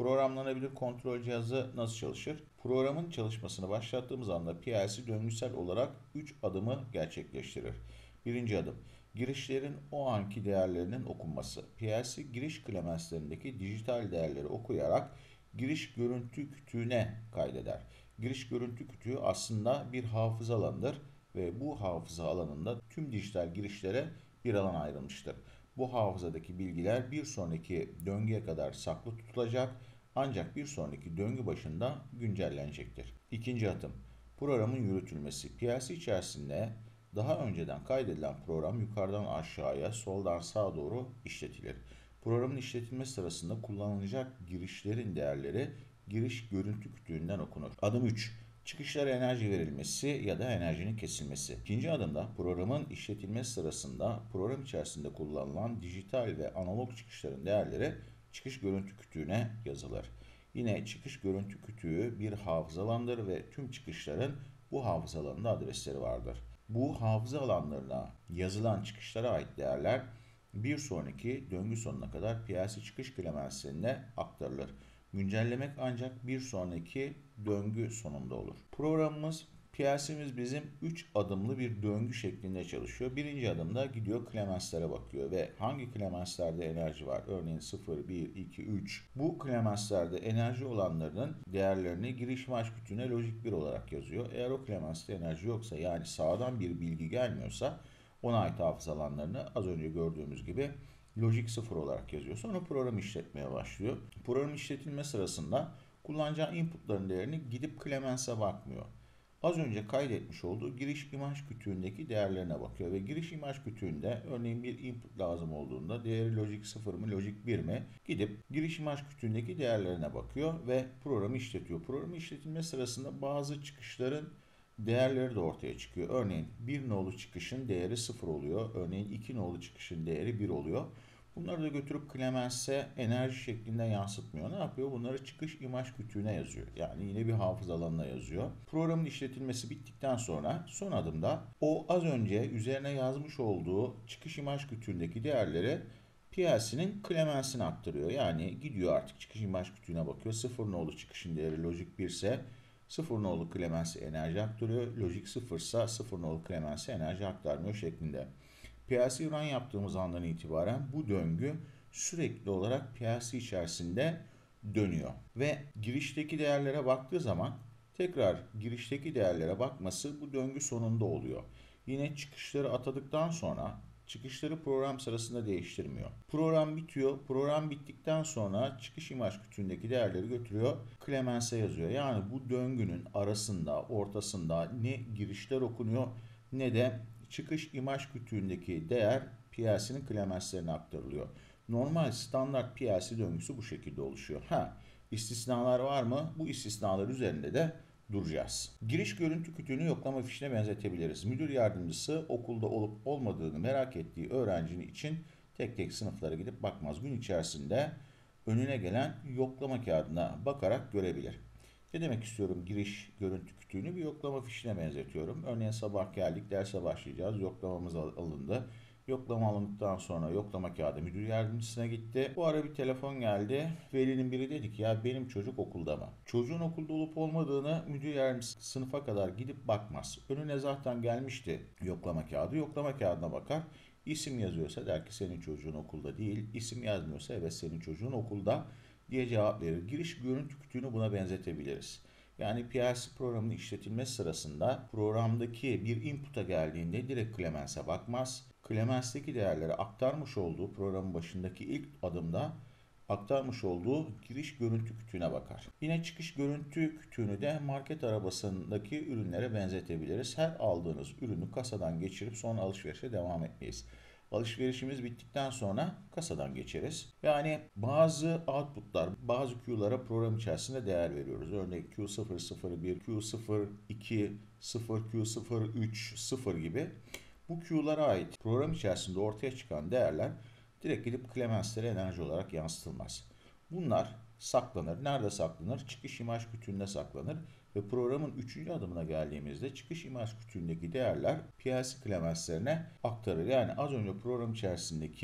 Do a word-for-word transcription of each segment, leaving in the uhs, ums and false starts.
Programlanabilir kontrol cihazı nasıl çalışır? Programın çalışmasını başlattığımız anda P L C döngüsel olarak üç adımı gerçekleştirir. Birinci adım, girişlerin o anki değerlerinin okunması. P L C giriş klemenslerindeki dijital değerleri okuyarak giriş görüntü kütüğüne kaydeder. Giriş görüntü kütüğü aslında bir hafıza alanıdır ve bu hafıza alanında tüm dijital girişlere bir alan ayrılmıştır. Bu hafızadaki bilgiler bir sonraki döngüye kadar saklı tutulacak ancak bir sonraki döngü başında güncellenecektir. İkinci adım, programın yürütülmesi. P L C içerisinde daha önceden kaydedilen program yukarıdan aşağıya, soldan sağa doğru işletilir. Programın işletilme sırasında kullanılacak girişlerin değerleri giriş görüntü kütüğünden okunur. Adım üç. Çıkışlara enerji verilmesi ya da enerjinin kesilmesi. İkinci adımda programın işletilme sırasında program içerisinde kullanılan dijital ve analog çıkışların değerleri çıkış görüntü kütüğüne yazılır. Yine çıkış görüntü kütüğü bir hafıza alanıdır ve tüm çıkışların bu hafıza alanında adresleri vardır. Bu hafıza alanlarına yazılan çıkışlara ait değerler bir sonraki döngü sonuna kadar P L C çıkış klemenslerine aktarılır. Güncellemek ancak bir sonraki döngü sonunda olur. Programımız, P L C'miz bizim üç adımlı bir döngü şeklinde çalışıyor. Birinci adımda gidiyor klemenslere bakıyor ve hangi klemenslerde enerji var? Örneğin sıfır, bir, iki, üç. Bu klemenslerde enerji olanlarının değerlerini giriş imaj kütüğüne lojik bir olarak yazıyor. Eğer o klemenste enerji yoksa, yani sağdan bir bilgi gelmiyorsa, ona ait hafıza alanlarını az önce gördüğümüz gibi lojik sıfır olarak yazıyor. Sonra program işletmeye başlıyor. Program işletilme sırasında kullanacağı inputların değerini gidip Clemens'e bakmıyor. Az önce kaydetmiş olduğu giriş imaj kütüğündeki değerlerine bakıyor ve giriş imaj kütüğünde örneğin bir input lazım olduğunda değeri lojik sıfır mı lojik bir mi gidip giriş imaj kütüğündeki değerlerine bakıyor ve programı işletiyor. Programı işletilme sırasında bazı çıkışların değerleri de ortaya çıkıyor. Örneğin bir nolu çıkışın değeri sıfır oluyor. Örneğin iki nolu çıkışın değeri bir oluyor. Bunları da götürüp Clemens'e enerji şeklinde yansıtmıyor. Ne yapıyor? Bunları çıkış imaj kütüğüne yazıyor. Yani yine bir hafıza alanına yazıyor. Programın işletilmesi bittikten sonra son adımda o az önce üzerine yazmış olduğu çıkış imaj kütüğündeki değerleri P L C'nin Clemens'ine aktarıyor. Yani gidiyor artık çıkış imaj kütüğüne bakıyor. sıfır nolu çıkışın değeri lojik bir ise sıfır nolu Clemens'e enerji aktarıyor. Lojik sıfır ise sıfır nolu Clemens'e enerji aktarmıyor şeklinde. P L C run yaptığımız andan itibaren bu döngü sürekli olarak P L C içerisinde dönüyor. Ve girişteki değerlere baktığı zaman tekrar girişteki değerlere bakması bu döngü sonunda oluyor. Yine çıkışları atadıktan sonra çıkışları program sırasında değiştirmiyor. Program bitiyor. Program bittikten sonra çıkış imaj kütüğündeki değerleri götürüyor Clemens'e yazıyor. Yani bu döngünün arasında, ortasında ne girişler okunuyor ne de çıkış imaj kütüğündeki değer P L C'nin Clemens'lerine aktarılıyor. Normal standart P L C döngüsü bu şekilde oluşuyor. Ha, istisnalar var mı? Bu istisnalar üzerinde de duracağız. Giriş görüntü kütüğünü yoklama fişine benzetebiliriz. Müdür yardımcısı okulda olup olmadığını merak ettiği öğrencinin için tek tek sınıflara gidip bakmaz. Gün içerisinde önüne gelen yoklama kağıdına bakarak görebilir. Ne demek istiyorum giriş görüntü kütüğünü? Bir yoklama fişine benzetiyorum. Örneğin sabah geldik, derse başlayacağız. Yoklamamız alındı. Yoklama alındıktan sonra yoklama kağıdı müdür yardımcısına gitti. Bu ara bir telefon geldi. Velinin biri dedi ki ya benim çocuk okulda mı? Çocuğun okulda olup olmadığını müdür yardımcısı sınıfa kadar gidip bakmaz. Önüne zaten gelmişti yoklama kağıdı. Yoklama kağıdına bakar. İsim yazıyorsa der ki senin çocuğun okulda değil. İsim yazmıyorsa evet senin çocuğun okulda diye cevap verir. Giriş görüntü kütüğünü buna benzetebiliriz. Yani P L C programının işletilmesi sırasında programdaki bir input'a geldiğinde direkt Clemens'e bakmaz. Clemens'teki değerleri aktarmış olduğu programın başındaki ilk adımda aktarmış olduğu giriş görüntü kütüğüne bakar. Yine çıkış görüntü kütüğünü de market arabasındaki ürünlere benzetebiliriz. Her aldığınız ürünü kasadan geçirip sonra alışverişe devam etmeyiz. Alışverişimiz bittikten sonra kasadan geçeriz. Yani bazı outputlar, bazı Q'lara program içerisinde değer veriyoruz. Örneğin Q sıfır sıfır bir, Q sıfır iki, sıfır, Q sıfır üç, sıfır gibi. Bu Q'lara ait program içerisinde ortaya çıkan değerler direkt gidip Clemens'lere enerji olarak yansıtılmaz. Bunlar saklanır. Nerede saklanır? Çıkış imaj kütüğünde saklanır. Ve programın üçüncü adımına geldiğimizde çıkış imaj kütüğündeki değerler P L C Clemens'lerine aktarır. Yani az önce program içerisindeki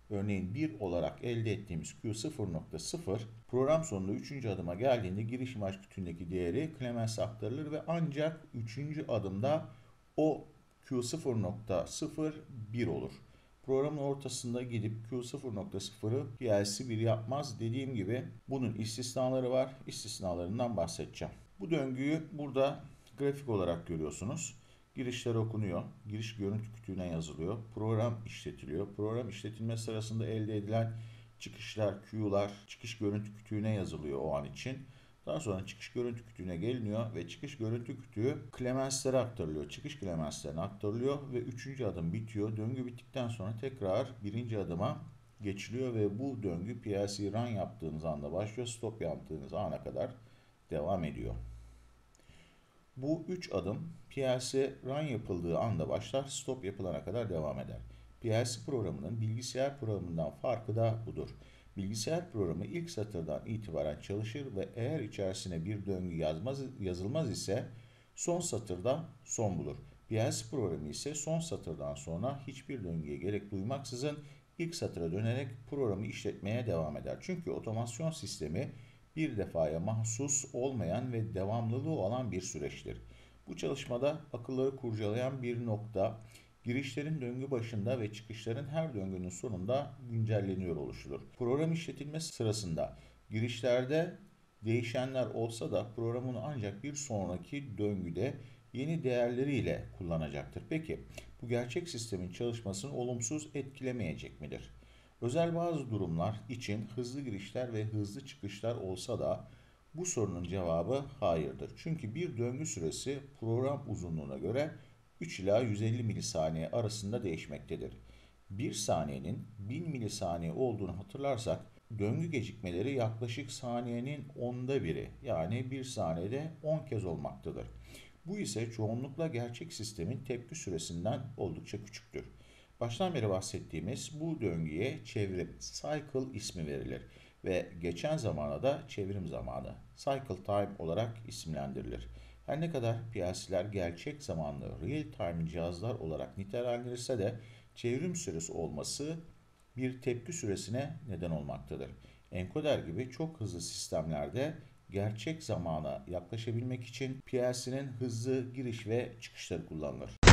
örneğin bir olarak elde ettiğimiz Q sıfır nokta sıfır program sonunda üçüncü adıma geldiğinde giriş imaj kütüğündeki değeri Clemens'e aktarılır ve ancak üçüncü adımda o Q sıfır nokta sıfır bir olur. Programın ortasında gidip Q sıfır nokta sıfırı P L C bir yapmaz. Dediğim gibi bunun istisnaları var. İstisnalarından bahsedeceğim. Bu döngüyü burada grafik olarak görüyorsunuz. Girişler okunuyor. Giriş görüntü kütüğüne yazılıyor. Program işletiliyor. Program işletilme sırasında elde edilen çıkışlar, Q'lar çıkış görüntü kütüğüne yazılıyor o an için. Daha sonra çıkış görüntü kütüğüne geliniyor ve çıkış görüntü kütüğü Clemens'lere aktarılıyor. Çıkış Clemens'lerine aktarılıyor ve üçüncü adım bitiyor. Döngü bittikten sonra tekrar birinci adıma geçiliyor ve bu döngü P L C run yaptığınız anda başlıyor. Stop yaptığınız ana kadar devam ediyor. Bu üç adım P L C run yapıldığı anda başlar, stop yapılana kadar devam eder. P L C programının bilgisayar programından farkı da budur. Bilgisayar programı ilk satırdan itibaren çalışır ve eğer içerisine bir döngü yazmaz, yazılmaz ise son satırda son bulur. P L C programı ise son satırdan sonra hiçbir döngüye gerek duymaksızın ilk satıra dönerek programı işletmeye devam eder. Çünkü otomasyon sistemi bir defaya mahsus olmayan ve devamlılığı olan bir süreçtir. Bu çalışmada akılları kurcalayan bir nokta, girişlerin döngü başında ve çıkışların her döngünün sonunda güncelleniyor oluşudur. Program işletilme sırasında girişlerde değişenler olsa da programın ancak bir sonraki döngüde yeni değerleriyle kullanacaktır. Peki bu gerçek sistemin çalışmasını olumsuz etkilemeyecek midir? Özel bazı durumlar için hızlı girişler ve hızlı çıkışlar olsa da bu sorunun cevabı hayırdır. Çünkü bir döngü süresi program uzunluğuna göre üç ila yüz elli milisaniye arasında değişmektedir. bir saniyenin bin milisaniye olduğunu hatırlarsak döngü gecikmeleri yaklaşık saniyenin onda biri yani bir saniyede on kez olmaktadır. Bu ise çoğunlukla gerçek sistemin tepki süresinden oldukça küçüktür. Baştan beri bahsettiğimiz bu döngüye çevrim, cycle ismi verilir ve geçen zamana da çevrim zamanı, cycle time olarak isimlendirilir. Her ne kadar P L C'ler gerçek zamanlı real time cihazlar olarak nitelendirilse de çevrim süresi olması bir tepki süresine neden olmaktadır. Encoder gibi çok hızlı sistemlerde gerçek zamana yaklaşabilmek için P L C'nin hızlı giriş ve çıkışları kullanılır.